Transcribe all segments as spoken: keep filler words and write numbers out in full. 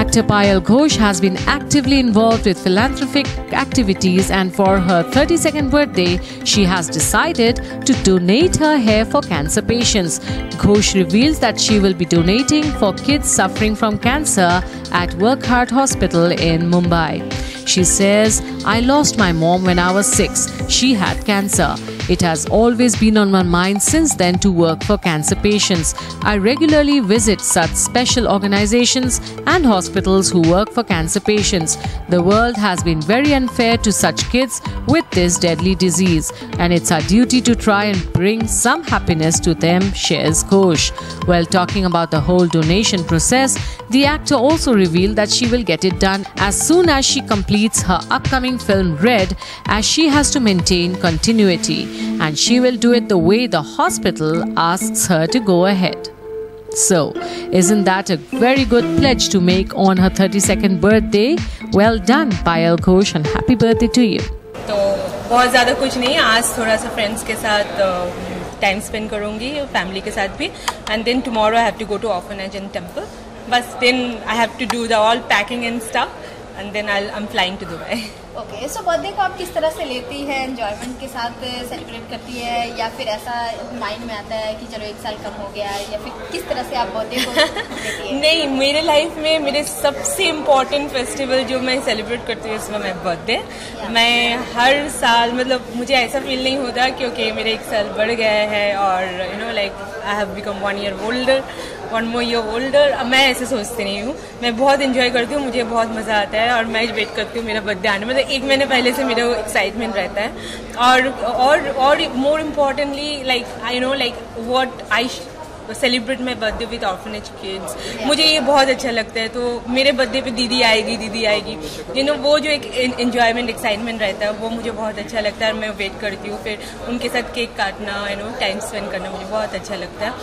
Actor Payal Ghosh has been actively involved with philanthropic activities, and for her thirty-second birthday, she has decided to donate her hair for cancer patients. Ghosh reveals that she will be donating for kids suffering from cancer at Workheart Hospital in Mumbai. She says, "I lost my mom when I was six. She had cancer. It has always been on my mind since then to work for cancer patients. I regularly visit such special organizations and hospitals who work for cancer patients. The world has been very unfair to such kids with this deadly disease, and it's our duty to try and bring some happiness to them," shares Ghosh. While talking about the whole donation process, the actor also revealed that she will get it done as soon as she completes her upcoming film Red, as she has to maintain continuity, and she will do it the way the hospital asks her to go ahead. So, isn't that a very good pledge to make on her thirty-second birthday? Well done, Payal Ghosh, and happy birthday to you. तो बहुत ज़्यादा कुछ नहीं, आज थोड़ा सा friends के साथ टाइम स्पेंड करूँगी, फैमिली के साथ भी, and then tomorrow I have to go to orphanage and temple. बस then I have to do the all packing and stuff, and then I am flying to Dubai. Okay, so birthday को आप किस तरह से लेती है? Enjoyment के साथ सेलिब्रेट करती है, या फिर ऐसा माइंड में आता है कि चलो एक साल कम हो गया, या फिर किस तरह से आप बर्थडे को लेती है? नहीं, मेरे लाइफ में मेरे सबसे इम्पोर्टेंट फेस्टिवल जो मैं सेलिब्रेट करती हूँ इसमें मैं बर्थडे. मैं हर साल, मतलब मुझे ऐसा फील नहीं होता क्योंकि मेरे एक साल बढ़ गया है और you know like I have become one year older one more year older. मैं ऐसे सोचती नहीं हूँ, मैं बहुत इंजॉय करती हूँ, मुझे बहुत मज़ा आता है और मैं वेट करती हूँ मेरा बर्थडे आने. मतलब एक महीने पहले से मेरा एक्साइटमेंट रहता है. और और और more importantly like I know like what I celebrate my birthday with orphanage kids. मुझे ये बहुत अच्छा लगता है. तो मेरे बर्थडे पे दीदी आएगी दीदी आएगी यू नो वो जो एक एंजॉयमेंट एक्साइटमेंट रहता है वो मुझे बहुत अच्छा लगता है और मैं वेट करती हूँ. फिर उनके साथ केक काटना, यू नो टाइम स्पेंड करना मुझे बहुत अच्छा लगता है.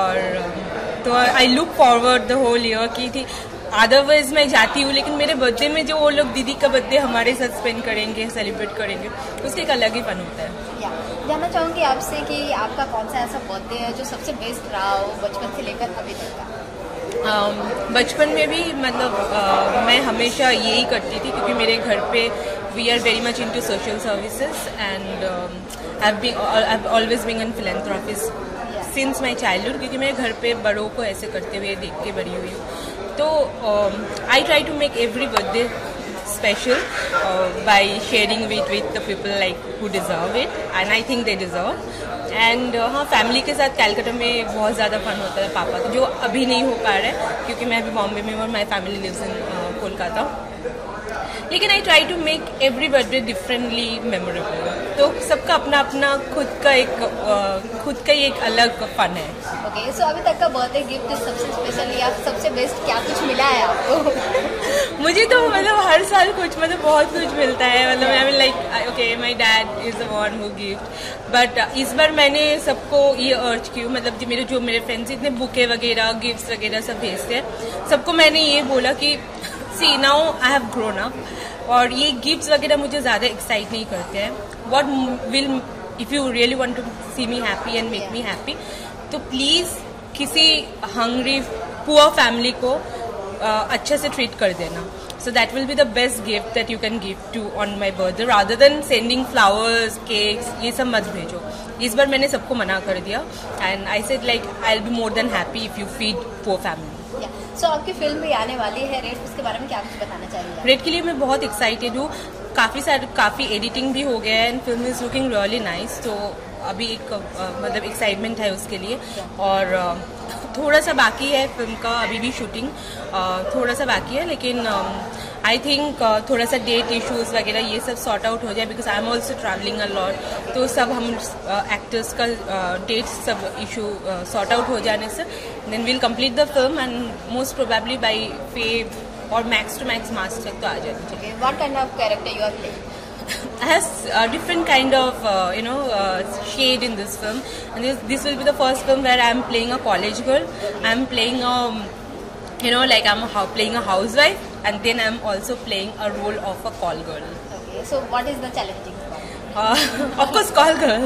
और तो I look forward the whole year की थी. अदरवाइज मैं जाती हूँ, लेकिन मेरे बर्थडे में जो वो लोग दीदी का बर्थडे हमारे साथ स्पेंड करेंगे, सेलिब्रेट करेंगे, उसका एक अलग ही फन होता है. जानना चाहूँगी आपसे कि आपका कौन सा ऐसा बर्थडे है जो सबसे बेस्ट रहा हो बचपन से लेकर अभी तक का? um, बचपन में भी मतलब uh, मैं हमेशा यही करती थी क्योंकि मेरे घर पे we are very much into social services and I have always been in philanthropies since my childhood, क्योंकि मेरे घर पे बड़ों को ऐसे करते हुए देख के बड़ी हुई हूँ. तो I try to make every birthday special uh, by sharing it with the people like who deserve it, and I think they deserve. And uh, हाँ, फैमिली के साथ कैलकाटा में बहुत ज़्यादा फन होता है पापा का, जो अभी नहीं हो पा रहा है क्योंकि मैं अभी बॉम्बे में हूँ और my family lives in Kolkata. लेकिन I try to make every birthday differently memorable. तो सबका अपना अपना खुद का एक uh, खुद का ही एक अलग फन है. ओके, सो अभी तक का बर्थडे गिफ्ट सबसे स्पेशल या सबसे बेस्ट क्या कुछ मिला है आपको? मुझे तो मतलब हर साल कुछ मतलब बहुत कुछ मिलता है. मतलब I mean like okay my dad is the one who gift, but इस बार मैंने सबको ये अर्ज की, मतलब जो मेरे जो मेरे फ्रेंड्स इतने बुके वगैरह गिफ्ट्स वगैरह सब भेजते हैं, सबको मैंने ये बोला कि see now I have grown up, और ये गिफ्ट्स वगैरह मुझे ज़्यादा एक्साइट नहीं करते हैं. What will if you really want to see me happy and make me happy, तो प्लीज़ किसी हंग्री पुअर फैमिली को uh, अच्छे से ट्रीट कर देना. So that will be the best gift that you can give to on my birthday, rather than sending flowers, cakes. ये सब मत भेजो. इस बार मैंने सबको मना कर दिया, and I said like I'll be more than happy if you feed poor family. Yeah. So आपकी फिल्म भी आने वाली है रेड, उसके बारे में क्या कुछ बताना चाहेंगे? रेड के लिए मैं बहुत एक्साइटेड हूँ. काफ़ी सारे काफ़ी एडिटिंग भी हो गया है and film is looking really nice. तो अभी एक uh, मतलब एक्साइटमेंट है उसके लिए. और uh, थोड़ा सा बाकी है फिल्म का अभी भी शूटिंग, uh, थोड़ा सा बाकी है, लेकिन आई um, थिंक uh, थोड़ा सा डेट इश्यूज वगैरह ये सब सॉर्ट आउट हो जाए, because I am also travelling a lot. तो सब हम एक्टर्स uh, का डेट uh, सब इशू सॉर्ट आउट हो जाने से then will complete the film and most probably by Feb और मैक्स टू मैक्स मार्च तक तो आ जानी चाहिए. What kind of character you are playing? has a different kind of uh, you know uh, shade in this film, and this, this will be the first film where I'm playing a college girl. I'm playing a you know like I'm a, playing a housewife, and then I'm also playing a role of a call girl. Okay, so what is the challenging part? uh, of course, call girl.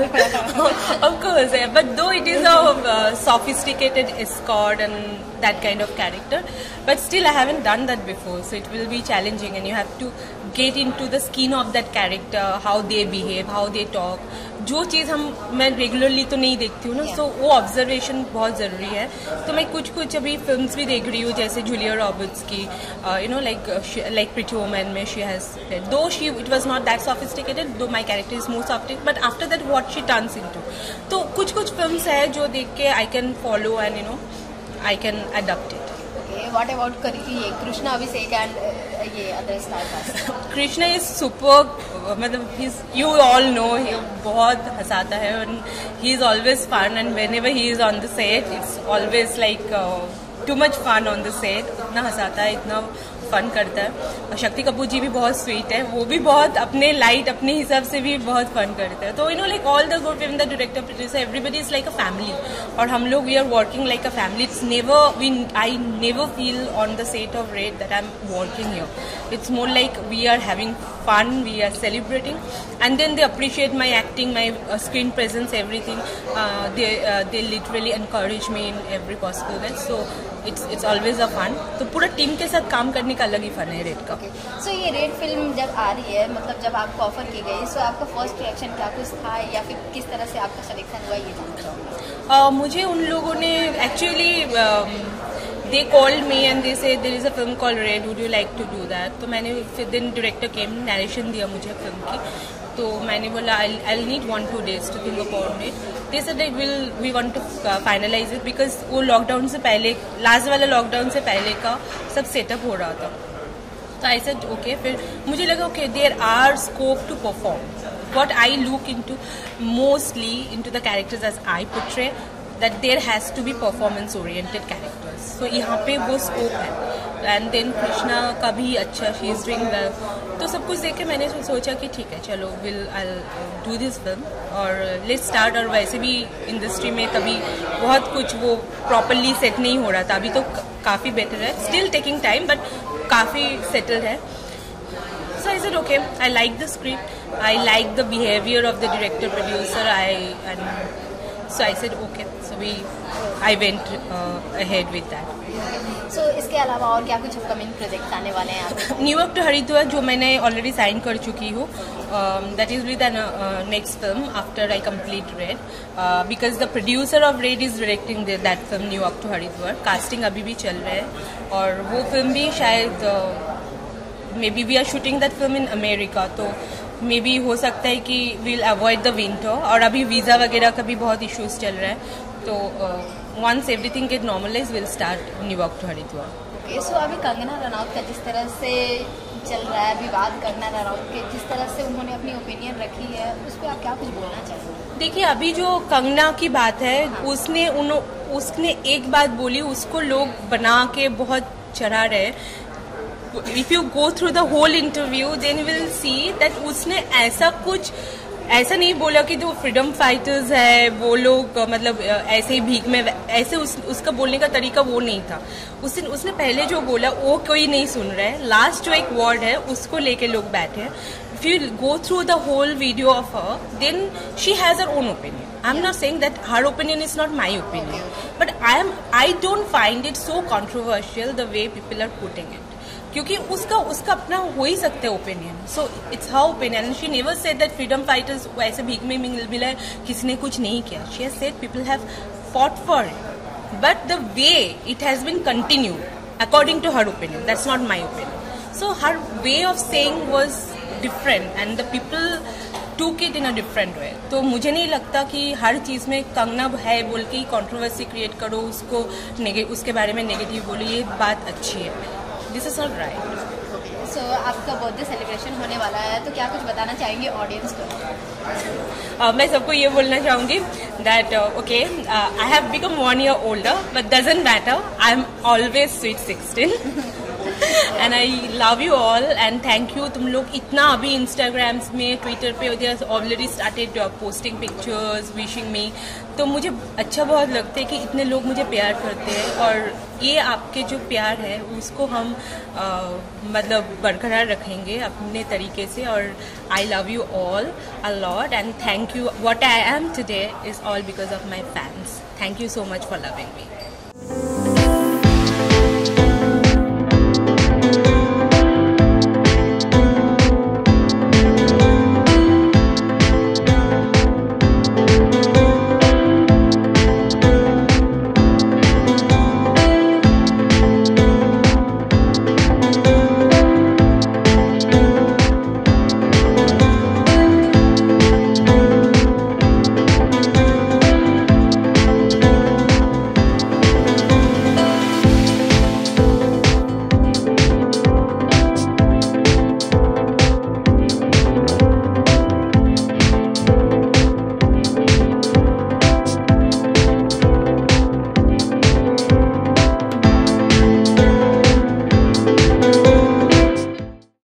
Of course, yeah. But though it is a uh, sophisticated escort and that kind of character, but still I haven't done that before, so it will be challenging, and you have to get into the skin of that character, how they behave, how they talk. जो चीज़ हम मैं regularly तो नहीं देखती हूँ ना, सो वो observation बहुत ज़रूरी है. तो मैं कुछ कुछ अभी फिल्म्स भी देख रही हूँ, जैसे जूलिया रॉबर्ट्स की, you know like like pretty woman में she has, though she it was not that sophisticated, though my character is more sophisticated, but after that what she turns into. तो कुछ कुछ फिल्म्स है जो देख के I can follow and you know I can adopt it. What about ये Krishna Abhishek and ये other star cast? Krishna is super, मतलब यू ऑल नो बहुत हंसाता है, and he is always fun, and whenever he is on the set it's always like uh, too much fun on the set. इतना हंसाता है, इतना fun करता है. शक्ति कपूर जी भी बहुत स्वीट है, वो भी बहुत अपने लाइट अपने हिसाब से भी बहुत फन करते हैं. तो you know like all the good film, the director producer, everybody is like a family, और हम लोग we are working like a family. It's never we I never feel on the set of Raid that I am working here. It's more like we are having fun, we are celebrating, and then they appreciate my acting, my uh, screen presence, everything. Uh, they uh, they literally encourage me in every possible way. So it's it's always a fun. तो पूरा team के साथ काम करने का अलग ही fun है रेड का. सो so, ये रेड फिल्म जब आ रही है, मतलब जब आपको ऑफर की गई, सो so आपका फर्स्ट रिएक्शन क्या कुछ था, या फिर किस तरह से आपका सिलेक्शन हुआ, ये जानना चाहूँगा. uh, मुझे उन लोगों ने actually they called me and they said there is a film called Red, would you like to do that? तो मैंने फिर दिन डायरेक्टर केम नरेशन दिया मुझे फिल्म की, तो मैंने बोला I'll I'll need one two days to think about it. They said they will we want to uh, finalize it because वो लॉकडाउन से पहले, लास्ट वाला लॉकडाउन से पहले का सब सेटअप हो रहा था. तो आई सेड ओके. फिर मुझे लगा okay there are scope to perform. What I look into mostly into the characters as I portray, that there has to be performance oriented characters. So यहाँ पे वो स्कोप है. एंड देन कृष्णा का भी अच्छा, शी इज डूइंग वेल. तो सब कुछ देख के मैंने सोचा कि ठीक है चलो will I do this film और लेट्स स्टार्ट. और वैसे भी इंडस्ट्री में कभी बहुत कुछ वो प्रॉपरली सेट नहीं हो रहा था, अभी तो काफ़ी बेटर है, स्टिल टेकिंग टाइम बट काफ़ी सेटल्ड है. So I said okay, I like the script, I like the behavior of the director producer, I and so I said okay, so we I went uh, ahead with that. So इसके अलावा और क्या कुछ upcoming project आने वाले हैं आपके? New York to Haridwar जो मैंने ऑलरेडी साइन कर चुकी हूँ, that is with next film after I complete Raid, because the producer of Raid is directing that film New York to Haridwar. Casting अभी भी चल रहा है और वो फिल्म भी शायद maybe we are shooting that film in America, तो मे बी हो सकता है कि वील अवॉइड द विंटर. और अभी वीज़ा वगैरह का भी बहुत इश्यूज चल रहा है, तो once everything get normalize will start New York to Haridwar. Okay, so अभी कंगना रनौत का जिस तरह से चल रहा है विवाद, कंगना रनौत के जिस तरह से उन्होंने अपनी ओपिनियन रखी है, उस पर आप क्या कुछ बोलना चाहेंगे? देखिए अभी जो कंगना की बात है, उसने उन उसने एक बात बोली, उसको लोग बना के बहुत चढ़ा रहे. If you go through the whole interview, then you will see that उसने ऐसा कुछ ऐसा नहीं बोला कि जो फ्रीडम फाइटर्स है वो लोग मतलब ऐसे ही भीख में, ऐसे उस, उसका बोलने का तरीका वो नहीं था. उसने उसने पहले जो बोला वो कोई नहीं सुन रहा है. लास्ट जो एक वर्ड है उसको लेके लोग बैठे हैं. If you go through the whole video of her, then she has her own opinion. I'm not saying that her opinion is not my opinion, but I am I don't find it so controversial the way people are putting it. क्योंकि उसका उसका अपना हो ही सकता है opinion. So it's how opinion. She never said that freedom fighters ऐसे भीख में मिला है, किसी ने कुछ नहीं किया. She has said people have fought for it, but the way it has been continued according to her opinion, that's not my opinion. So her way of saying was different and the people took it in a different way. तो मुझे नहीं लगता कि हर चीज़ में कंगना है बोल के controversy create करो, उसको उसके बारे में नेगेटिव बोलो, ये बात अच्छी है. This is not right. So आपका बर्थडे सेलिब्रेशन होने वाला है, तो क्या कुछ बताना चाहेंगे ऑडियंस को? uh, मैं सबको ये बोलना चाहूँगी that okay I have become one year older but doesn't matter, I am always sweet sixteen. And I love you all and thank you. तुम लोग इतना अभी इंस्टाग्राम्स में, ट्विटर पे already started posting pictures, wishing me, तो मुझे अच्छा बहुत लगता है कि इतने लोग मुझे प्यार करते हैं। और ये आपके जो प्यार है उसको हम आ, मतलब बरकरार रखेंगे अपने तरीके से। और I love you all a lot and thank you. What I am today is all because of my fans. Thank you so much for loving me.